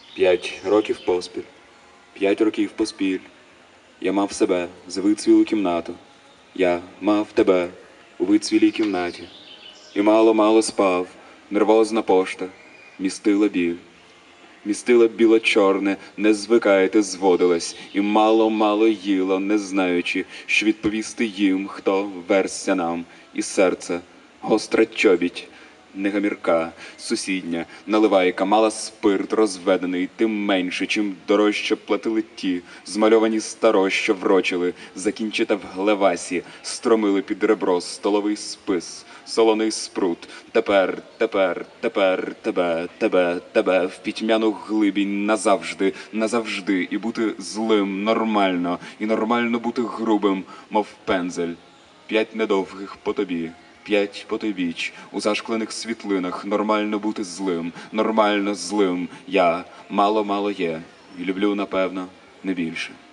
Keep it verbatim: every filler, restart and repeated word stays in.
П'ять років поспіль, п'ять років поспіль. Я мав себе за вицвілу кімнату. Я мав тебе у вицвілій кімнаті. І мало-мало спав, нервозна пошта, містила біль. Містила біло-чорне, не звикаєте, зводилась, і мало-мало їла, не знаючи, що відповісти їм, хто верся нам, і серце, гостра чобіть, негамірка, сусідня, наливайка, мала спирт розведений, тим менше, чим дорожче платили ті, змальовані старо, що врочили, закінчите в глевасі, стромили під ребро столовий спис, солоний спрут. Тепер, тепер, тепер, тебе, тебе, тебе, в пітьмяну глибінь назавжди, назавжди, і бути злим нормально, і нормально бути грубим, мов пензель. П'ять недовгих по тобі. П'ять потойбіч, у зашклених світлинах, нормально бути злим, нормально злим. Я мало-мало є, і люблю, напевно, не більше.